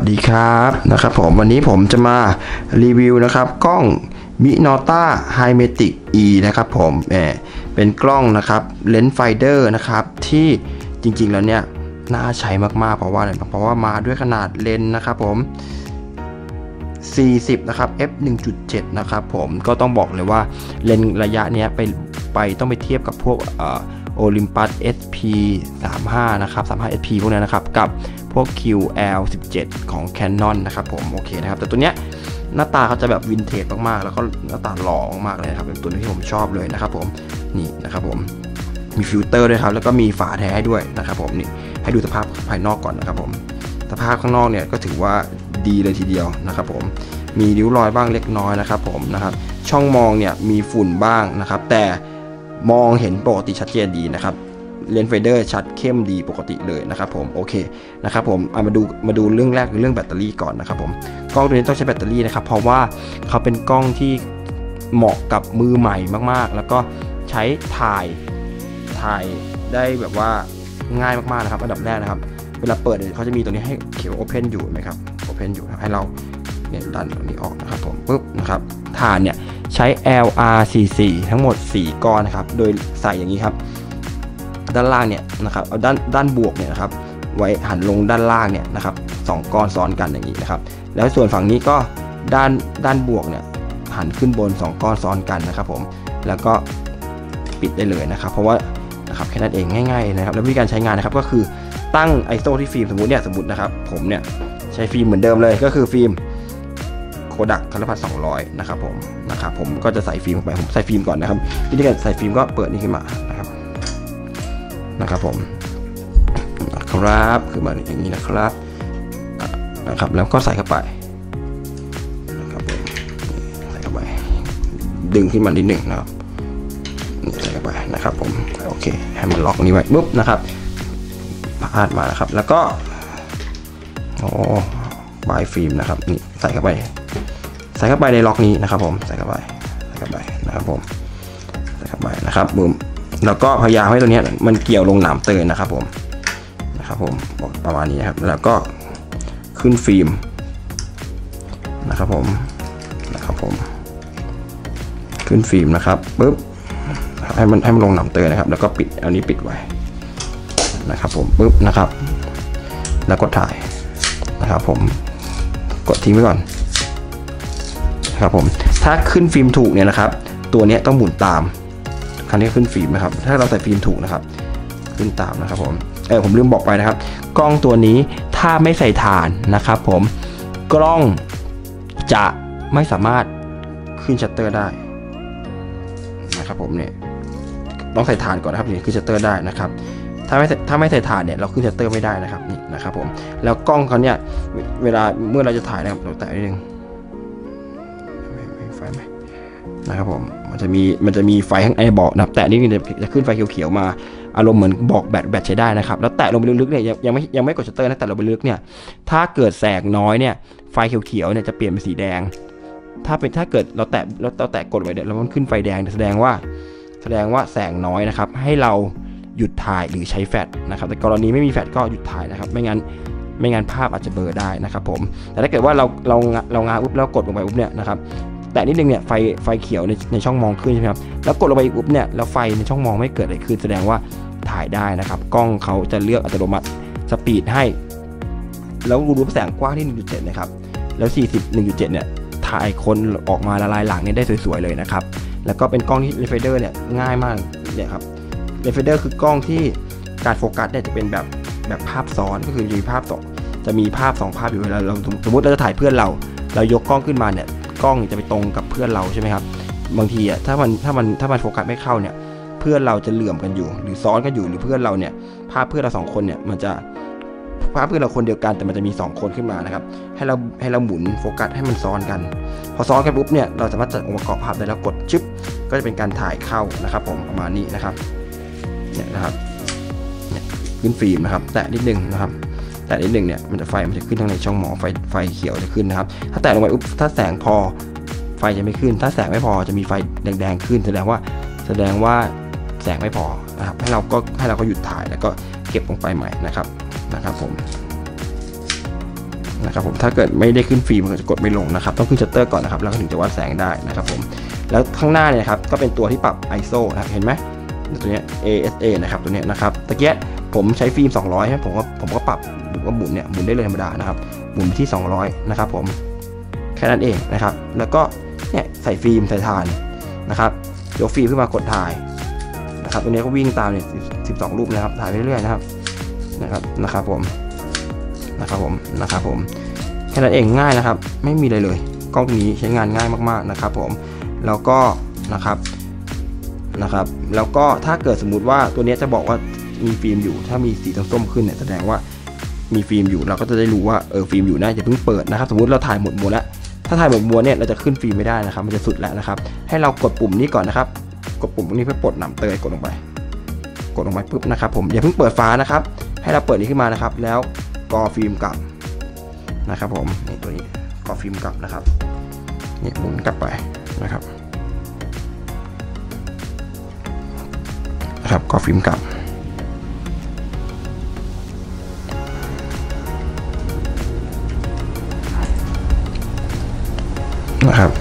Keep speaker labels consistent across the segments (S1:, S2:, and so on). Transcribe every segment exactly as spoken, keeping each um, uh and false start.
S1: ดีครับนะครับผมวันนี้ผมจะมารีวิวนะครับกล้อง Minolta High-Matic E นะครับผมเออเป็นกล้องนะครับเลนส์ไฟเดอร์นะครับที่จริงๆแล้วเนี่ยน่าใช้มากๆเพราะว่าอะไรเพราะว่ามาด้วยขนาดเลนส์นะครับผมสี่สิบนะครับ เอฟ หนึ่งจุดเจ็ด นะครับผมก็ต้องบอกเลยว่าเลนส์ระยะเนี้ยไปไปต้องไปเทียบกับพวกเอ่อ Olympus เอส พี สามสิบห้า นะครับ สามสิบห้า เอส พี พวกนี้นะครับกับพวก คิว แอล สิบเจ็ด ของ Canon นะครับผมโอเคนะครับแต่ตัวเนี้ยหน้าตาเขาจะแบบวินเทจมากๆแล้วก็หน้าตาหล่อมากเลยนะครับเป็นตัวที่ผมชอบเลยนะครับผมนี่นะครับผมมีฟิลเตอร์ด้วยครับแล้วก็มีฝาแท้ให้ด้วยนะครับผมนี่ให้ดูสภาพภายนอกก่อนนะครับผมสภาพข้างนอกเนี่ยก็ถือว่าดีเลยทีเดียวนะครับผมมีริ้วรอยบ้างเล็กน้อยนะครับผมนะครับช่องมองเนี่ยมีฝุ่นบ้างนะครับแต่มองเห็นปกติชัดเจนดีนะครับเลนส์ไฟเดอร์ชัดเข้มดีปกติเลยนะครับผมโอเคนะครับผมเอามาดูมาดูเรื่องแรกคือเรื่องแบตเตอรี่ก่อนนะครับผมกล้องตัวนี้ต้องใช้แบตเตอรี่นะครับเพราะว่าเขาเป็นกล้องที่เหมาะกับมือใหม่มากๆแล้วก็ใช้ถ่ายถ่ายได้แบบว่าง่ายมากๆนะครับอันดับแรกนะครับเวลาเปิดเขาจะมีตัวนี้ให้เขียว Open อยู่ไหมครับ Open อยู่ให้เราเนี่ยดันตรงนี้ออกนะครับผมปุ๊บนะครับฐานเนี่ยใช้ แอล อาร์ สี่สิบสี่ ทั้งหมดสี่ก้อนนะครับโดยใส่อย่างนี้ครับด้านล่างเนี่ยนะครับเอาด้านด้านบวกเนี่ยนะครับไว้หันลงด้านล่างเนี่ยนะครับสองก้อนซ้อนกันอย่างนี้นะครับแล้วส่วนฝั่งนี้ก็ด้านด้านบวกเนี่ยหันขึ้นบนสองก้อนซ้อนกันนะครับผมแล้วก็ปิดได้เลยนะครับเพราะว่านะครับแค่นั้นเองง่ายๆนะครับแล้ววิธีการใช้งานนะครับก็คือตั้ง ไอ เอส โอ ที่ฟิล์มสมมุติเนี่ยสมมตินะครับผมเนี่ยใช้ฟิล์มเหมือนเดิมเลยก็คือฟิล์มโคดักคัลพัทสองร้อยนะครับผมนะครับผมก็จะใส่ฟิล์มลงไปผมใส่ฟิล์มก่อนนะครับวิธีการใส่ฟิล์มก็เปิดนี่ขึ้นมานะครับนะครับผมนะครับคือมาอย่างนี้นะครับนะครับแล้วก็ใส่เข้าไปนะครับผมใส่เข้าไปดึงขึ้นมานิดหนึ่งนะครับใส่เข้าไปนะครับผมโอเคให้มันล็อกนี้ไว้ปุ๊บนะครับพาดมานะครับแล้วก็โอ้บายฟิล์มนะครับนี่ใส่เข้าไปใส่เข้าไปในล็อกนี้นะครับผมใส่เข้าไปใส่เข้าไปนะครับผมใส่เข้าไปนะครับบุ้มแล้วก็พยายามให้ตัวนี้มันเกี่ยวลงหนามเตยนะครับผมนะครับผมบอกประมาณนี้ครับแล้วก็ขึ้นฟิล์มนะครับผมนะครับผมขึ้นฟิล์มนะครับปุ๊บให้มันให้มันลงหนามเตยนะครับแล้วก็ปิดอันนี้ปิดไว้นะครับผมปุ๊บนะครับแล้วกดถ่ายนะครับผมกดทิ้งไว้ก่อนนะครับผมถ้าขึ้นฟิล์มถูกเนี่ยนะครับตัวนี้ต้องหมุนตามครั้งนี้ขึ้นฟิล์มนะครับถ้าเราใส่ฟิล์มถูกนะครับขึ้นตามนะครับผมเออผมลืมบอกไปนะครับกล้องตัวนี้ถ้าไม่ใส่ถ่านนะครับผมกล้องจะไม่สามารถขึ้นชัตเตอร์ได้นะครับผมเนี่ยต้องใส่ถ่านก่อนนะครับถึงขึ้นชัตเตอร์ได้นะครับถ้าไม่ถ้าไม่ใส่ถ่านเนี่ยเราขึ้นชัตเตอร์ไม่ได้นะครับนี่นะครับผมแล้วกล้องเขาเนี่ยเวลาเมื่อเราจะถ่ายนะครับเราแตะนิดนึงไฟไหมนะครับผมมันจะมีมันจะมีไฟข้างในบอกนะแตะนิดนึงจะขึ้นไฟเขียวๆมาอารมณ์เหมือนบอกแบตแบตใช้ได้นะครับแล้วแตะลงไปลึกๆเนี่ยยังไม่ยังไม่กดชัตเตอร์นะแต่ลงไปลึกเนี่ยถ้าเกิดแสงน้อยเนี่ยไฟเขียวๆเนี่ยจะเปลี่ยนเป็นสีแดงถ้าเป็นถ้าเกิดเราแตะเราแตะกดไว้เนี่ยแล้วมันขึ้นไฟแดงแสดงว่าแสดงว่าแสงน้อยนะครับให้เราหยุดถ่ายหรือใช้แฟลชนะครับแต่กรณีไม่มีแฟลชก็หยุดถ่ายนะครับไม่งั้นไม่งั้นภาพอาจจะเบลอได้นะครับผมแต่ถ้าเกิดว่าเราเราเรางาปุ๊บแล้วกดลงไปปุ๊บเนี่ยนะครับแต่นิดนึงเนี่ยไฟไฟเขียวในในช่องมองขึ้นใช่ไหมครับแล้วกดลงไปปุ๊บเนี่ยแล้วไฟในช่องมองไม่เกิดอะไรขึ้นแสดงว่าถ่ายได้นะครับกล้องเขาจะเลือกอัตโนมัติสปีดให้แล้วรูปแสงกว้างที่ หนึ่งจุดเจ็ด นะครับแล้วสี่สิบ หนึ่งจุดเจ็ด เนี่ยถ่ายคนออกมาละลายหลังเนี่ยได้สวยๆเลยนะครับแล้วก็เป็นกล้องที่เลนส์ไฟเดอร์เนี่ยง่ายมากเนี่ยครับเลนส์ไฟเดอร์คือกล้องที่การโฟกัสเนี่ยจะเป็นแบบแบบภาพซ้อนก็คือมีภาพสองจะมีภาพสองภาพอยู่เวลาเราสมมติเราจะถ่ายเพื่อนเราเรายกกล้องขึ้นมาเนี่ยกล้องจะไปตรงกับเพื่อนเราใช่ไหมครับบางทีอ่ะถ้ามันถ้ามันถ้ามันโฟกัสไม่เข้าเนี่ยเพื่อนเราจะเหลื่อมกันอยู่หรือซ้อนกันอยู่หรือเพื่อนเราเนี่ยภาพเพื่อนเราสองคนเนี่ยมันจะภาพเพื่อนเราคนเดียวกันแต่มันจะมีสองคนขึ้นมานะครับให้เราให้เราหมุนโฟกัสให้มันซ้อนกันพอซ้อนกันปุ๊บเนี่ยเราสามารถจัดองค์ประกอบภาพได้แล้วกดชึบก็จะเป็นการถ่ายเข้านะครับผมประมาณนี้นะครับเนี่ยนะครับเนี่ยขึ้นฟิล์มนะครับแตะนิดนึงนะครับแต่นิดหนึ่งเนี่ยมันจะไฟมันจะขึ้นทั้งในช่องมองไฟไฟเขียวจะขึ้นนะครับถ้าแตะลงไปอุ๊บถ้าแสงพอไฟจะไม่ขึ้นถ้าแสงไม่พอจะมีไฟแดงๆขึ้นแสดงว่าแสดงว่าแสงไม่พอนะครับให้เราก็ให้เราก็หยุดถ่ายแล้วก็เก็บลงไปใหม่นะครับนะครับผมนะครับผมถ้าเกิดไม่ได้ขึ้นฟิล์มมันจะกดไม่ลงนะครับต้องขึ้นชัตเตอร์ก่อนนะครับแล้วก็ถึงจะวัดแสงได้นะครับผมแล้วข้างหน้าเนี่ยครับก็เป็นตัวที่ปรับ ไอ เอส โอ นะครับเห็นไหมตัวนี้ เอ เอส เอ นะครับตัวนี้นะครับตะเกียบผมใช้ฟิล์มสองร้อยใช่ผมก็ผมก็ปรับผมก็หมุนเนี่ยหมุนได้เลยธรรมดานะครับหมุนที่สองร้อยนะครับผมแค่นั้นเองนะครับแล้วก็เนี่ยใส่ฟิล์มใส่ถ่านนะครับยกฟิล์มขึ้นมากดถ่ายนะครับตัวนี้ก็วิ่งตามเนี่ยสิบสองรูปนะครับถ่ายไปเรื่อยๆนะครับนะครับนะครับผมนะครับผมนะครับผมแค่นั้นเองง่ายนะครับไม่มีอะไรเลยกล้องนี้ใช้งานง่ายมากๆนะครับผมแล้วก็นะครับนะครับแล้วก็ถ้าเกิดสมมุติว่าตัวนี้จะบอกว่ามีฟิล์มอยู่ถ้ามีสีส้มๆขึ้นเนี่ยแสดงว่ามีฟิล์มอยู่เราก็จะได้รู้ว่าเออฟิล์มอยู่นะอย่าเพิ่งเปิดนะครับสมมุติเราถ่ายหมดม้วนแล้วถ้าถ่ายหมดม้วนเนี่ยเราจะขึ้นฟิล์มไม่ได้นะครับมันจะสุดแล้วนะครับให้เรากดปุ่มนี้ก่อนนะครับกดปุ่มตรงนี้เพื่อปลดหนำเตยกดลงไปกดลงไปปุ๊บนะครับผมอย่าเพิ่งเปิดฝานะครับให้เราเปิดนี้ขึ้นมานะครับแล้วกอฟิล์มกลับนะครับผมนี่ตัวนี้กอฟิล์มกลับนะครับนี่หมุนกลับไปนะครับนะครับกอฟิล์มกลับนะครับ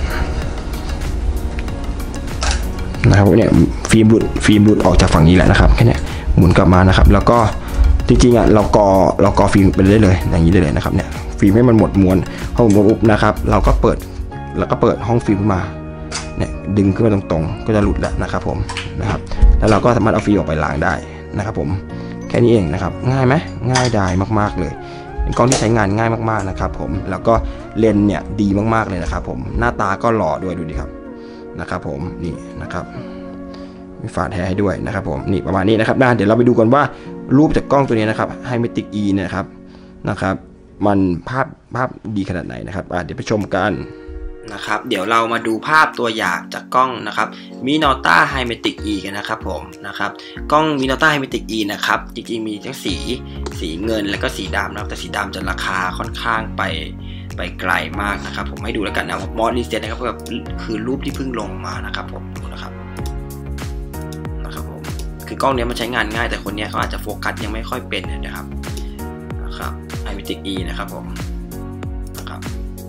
S1: นะครับเนี่ยฟิล์มหลุดฟิล์มหลุดออกจากฝั่งนี้แหละนะครับแค่นี้หมุนกลับมานะครับแล้วก็จริงๆอ่ะเรากอเรากอฟิล์มไปได้เลยอย่างนี้ได้เลยนะครับเนี่ยฟิล์มให้มันหมดม้วนพอหมดม้วนปุ๊บนะครับเราก็เปิดแล้วก็เปิดห้องฟิล์มขึ้นมาเนี่ยดึงขึ้นมาตรงๆก็จะหลุดแล้วนะครับผมนะครับแล้วเราก็สามารถเอาฟิล์มออกไปล้างได้นะครับผมแค่นี้เองนะครับง่ายไหมง่ายดายมากๆเลยเป็นกล้องที่ใช้งานง่ายมากๆนะครับผมแล้วก็เลนส์เนี่ยดีมากๆเลยนะครับผมหน้าตาก็หล่อด้วยดูดิครับนะครับผมนี่นะครับมีฝาแท้ให้ด้วยนะครับผมนี่ประมาณนี้นะครับเดี๋ยวเราไปดูกันว่ารูปจากกล้องตัวนี้นะครับ Himatic E เนี่ยนะครับนะครับมันภาพภาพดีขนาดไหนนะครับเดี๋ยวไปชมกันนะครับเดี๋ยวเรามาดูภาพตัวอย่างจากกล้องนะครับ Minolta Himatic E กันนะครับผมนะครับกล้อง Minolta Himatic E นะครับจริงๆมีทั้งสีสีเงินแล้วก็สีดำนะครับแต่สีดำจะราคาค่อนข้างไปไปไกลมากนะครับผมให้ดูแล้วกันนะมอดรีเซ็ตนะครับแบบคือรูปที่เพิ่งลงมานะครับผมนะครับนะครับผมคือกล้องนี้มันใช้งานง่ายแต่คนนี้เขาอาจจะโฟกัสยังไม่ค่อยเป็นนะครับนะครับ Himatic E นะครับผมนะครับ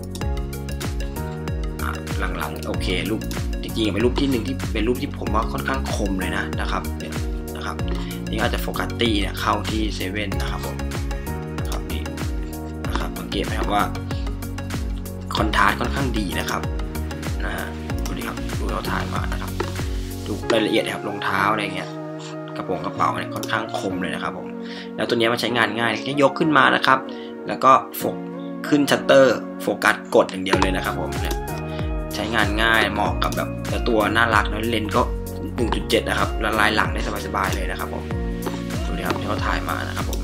S1: หลังๆโอเครูปจริงๆเป็นรูปที่หนึ่งที่เป็นรูปที่ผมว่าค่อนข้างคมเลยนะนะครับเนี่ยนะครับนี่อาจจะโฟกัสตี้เนี่ยเข้าที่เซเว่นนะครับผมนะครับนี่นะครับสังเกตไหมครับว่าคอนทราสต์ค่อนข้างดีนะครับนะฮะดูดิครับดูเราถ่ายมานะครับดูรายละเอียดครับรองเท้าอะไรเงี้ยกระโปรงกระเป๋าเนี่ยค่อนข้างคมเลยนะครับผมแล้วตัวนี้มันใช้งานง่ายแค่ยกขึ้นมานะครับแล้วก็โฟกขึ้นชัตเตอร์โฟกัสกดอย่างเดียวเลยนะครับผมเนี่ยใช้งานง่ายเหมาะกับแบบตัวน่ารักนะเลนส์ก็ หนึ่งจุดเจ็ด นะครับละลายหลังได้สบายๆเลยนะครับผมดูดิครับที่เขาถ่ายมานะครับผม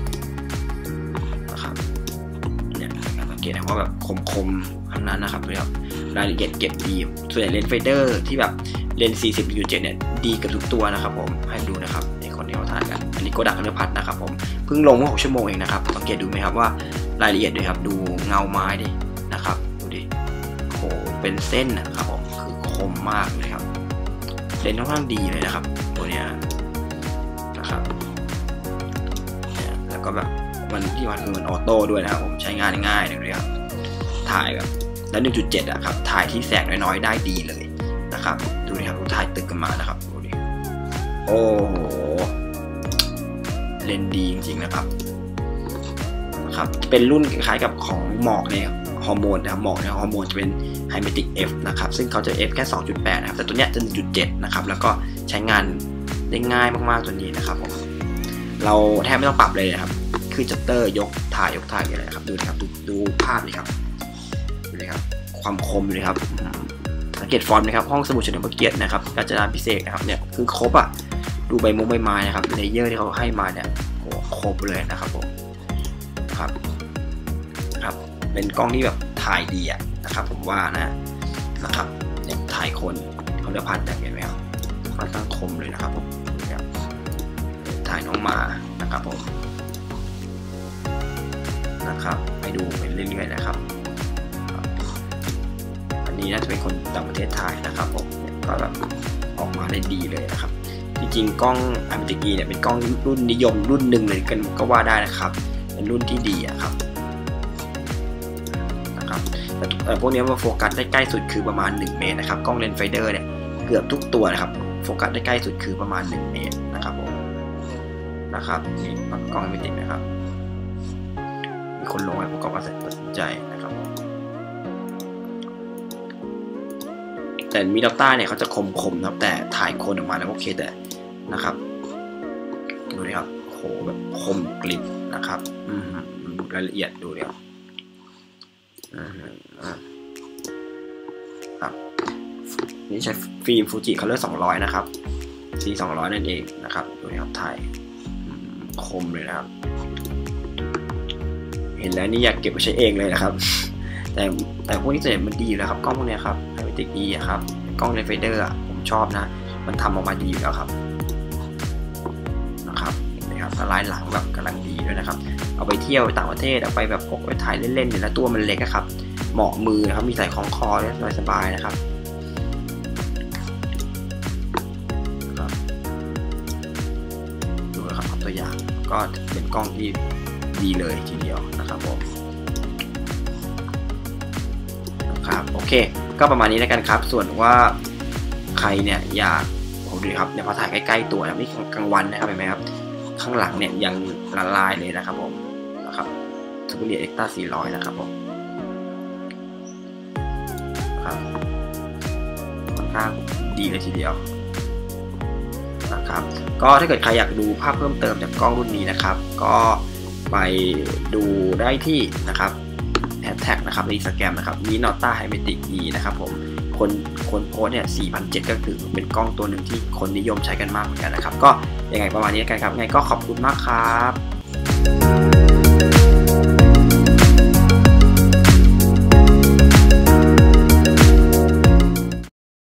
S1: นะครับเนี่ยสังเกตนะว่าแบบคมๆทั้งนั้นนะครับดูครับรายละเอียดเก็บดีส่วนใหญ่เลนส์ไฟเดอร์ที่แบบเลนส์ สี่สิบ จุดเจ็ด เนี่ยดีกับทุกตัวนะครับผมให้ดูนะครับในคนที่เขาถ่ายกันอันนี้โกดักอนุพัฒน์นะครับผมเพิ่งลงเมื่อหกชั่วโมงเองนะครับสังเกตดูไหมครับว่ารายละเอียดด้วยครับดูเงาไม้ดินะครับดูดิโหเป็นเส้นนะครับผมคือคมมากเลยครับเลนส์ค่อนข้างดีเลยนะครับตัวเนี้ยนะครับแล้วก็แบบมันที่มันคือมันออโต้ด้วยนะครับผมใช้งานง่ายเลยครับถ่ายแบบแล้ว หนึ่งจุดเจ็ด อะครับถ่ายที่แสงน้อยๆได้ดีเลยนะครับดูนี่ครับถ่ายตึกกันมานะครับดูดิโอ้โหเลนส์ดีจริงๆนะครับนะครับเป็นรุ่นคล้ายกับของหมอกเนี่ยฮอร์โมนนะครับหมอกเนี่ยฮอร์โมนจะเป็น Himatic F นะครับซึ่งเขาจะ F แค่ สองจุดแปด นะครับแต่ตัวเนี้ยจะ หนึ่งจุดเจ็ด นะครับแล้วก็ใช้งานได้ง่ายมากๆตัวนี้นะครับผมเราแทบไม่ต้องปรับเลยนะครับคือชัตเตอร์ยกถ่ายยกถ่ายอะไรครับดูนะครับดูดูภาพนี่ครับดูเลยครับความคมเลยครับสังเกตฟอนต์นะครับห้องสมุดเฉลิมพระเกียรตินะครับกาญจนาภิเษกนะครับเนี่ยคือครบอ่ะดูใบมุ้งใบไม้นะครับเลเยอร์ที่เขาให้มาเนี่ยโอ้ครบเลยนะครับผมครับครับเป็นกล้องที่แบบถ่ายดีอ่ะนะครับผมว่านะนะครับเนี่ยถ่ายคนเขาจะพันแบบเห็นไหมครับค่อนข้างคมเลยนะครับผมถ่ายน้องมานะครับผมนะครับให้ดูเป็นเรื่อยๆนะครับอันนี้น่าจะเป็นคนต่างประเทศถ่ายนะครับผมก็แบบออกมาได้ดีเลยนะครับจริงๆกล้อง Himatic E เนี่ยเป็นกล้องรุ่นนิยมรุ่นหนึ่งเลยกันก็ว่าได้นะครับเป็นรุ่นที่ดีอะครับพวกนี้มาโฟกัสได้ใกล้สุดคือประมาณหนึ่งเมตรนะครับกล้องเลนส์ไฟเดอร์เนี่ยเกือบทุกตัวนะครับโฟกัสได้ใกล้สุดคือประมาณหนึ่งเมตรนะครับผมนะครับนี่กล้องไม่ติดนะครับมีคนลงให้ประกอบการตัดสินใจนะครับแต่มิดอต้าเนี่ยเขาจะคมคมนะครับแต่ถ่ายคนออกมาแล้วโอเคแต่นะครับดูดิครับโหแบบคมกริบนะครับอืมดูรายละเอียดดูเดี๋ยวครับนี่ใช้ฟิล์มฟูจิคัลเลอร์สองร้อยนะครับ ซี สองร้อยนั่นเองนะครับดูนะครับถ่ายคมเลยนะครับเห็นแล้วนี่อยากเก็บไปใช้เองเลยนะครับแต่แต่พวกนี้จะเห็นมันดีอยู่แล้วครับกล้องพวกนี้ครับไฮเมติก E อะครับกล้องเลนส์ไฟเดอร์อะผมชอบนะมันทำออกมาดีอยู่แล้วครับนะครับนะครับลายหลังแบบกำลังดีด้วยนะครับเอาไปเที่ยวต่างประเทศเอาไปแบบพกไปถ่ายเล่นๆเนี่ยแล้วตัวมันเล็กครับเหมาะมือนะครับมีใส่คล้องคอได้สบายๆนะครับดูนะครับตัวอย่างก็เป็นกล้องที่ดีเลยทีเดียวนะครับผมครับโอเคก็ประมาณนี้แล้วกันครับส่วนว่าใครเนี่ยอยากผมดูครับเนี่ยพอถ่ายใกล้ๆตัวนะนี่กลางวันนะครับเห็นไหมครับข้างหลังเนี่ยยังละลายเลยนะครับผมนะครับซูเปอร์เรียเอ็กต้าสี่ร้อยนะครับผมครับค่อนข้างดีเลยทีเดียวนะครับก็ถ้าเกิดใครอยากดูภาพเพิ่มเติมจากกล้องรุ่นนี้นะครับก็ไปดูได้ที่นะครับแฮชแท็กนะครับใน Instagram นะครับมีนอต้าไฮเมติก E นะครับผมคนคนโพสเนี่ย สี่พันเจ็ดร้อย ก็คือเป็นกล้องตัวหนึ่งที่คนนิยมใช้กันมากเหมือนกันนะครับก็ยังไงประมาณนี้กันครับไงก็ขอบคุณมากครับ